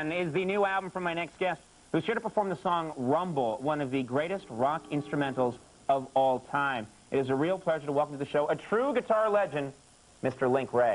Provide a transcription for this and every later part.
Man is the new album from my next guest, who's here to perform the song Rumble, one of the greatest rock instrumentals of all time. It is a real pleasure to welcome to the show a true guitar legend, Mr. Link Wray.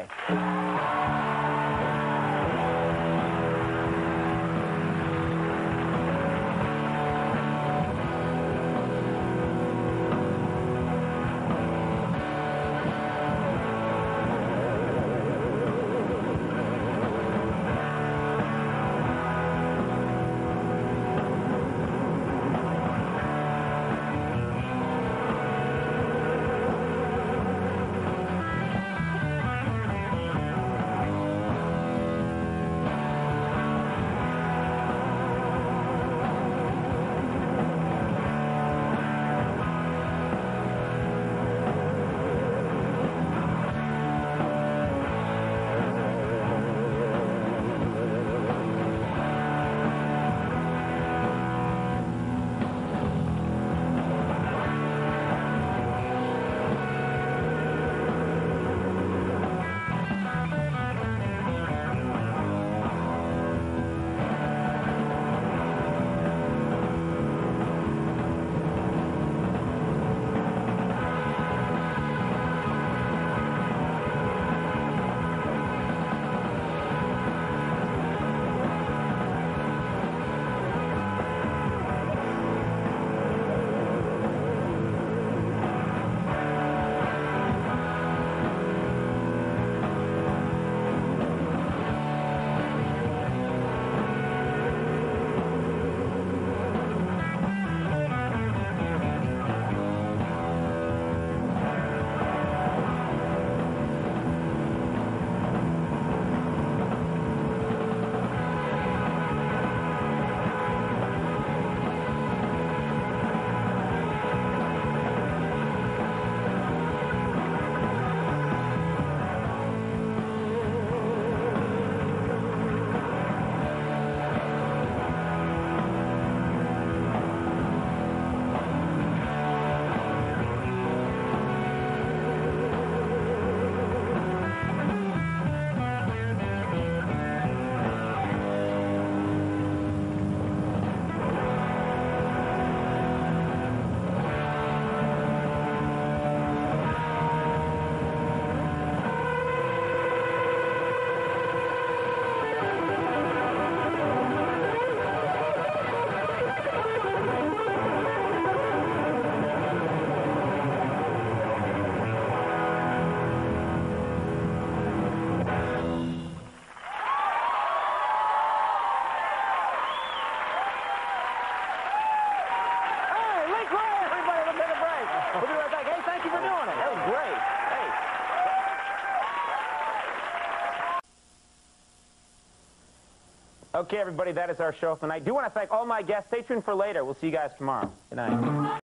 We'll be right back. Hey, thank you for doing it. That was great. Hey. Okay, everybody, that is our show for tonight. I do want to thank all my guests. Stay tuned for later. We'll see you guys tomorrow. Good night.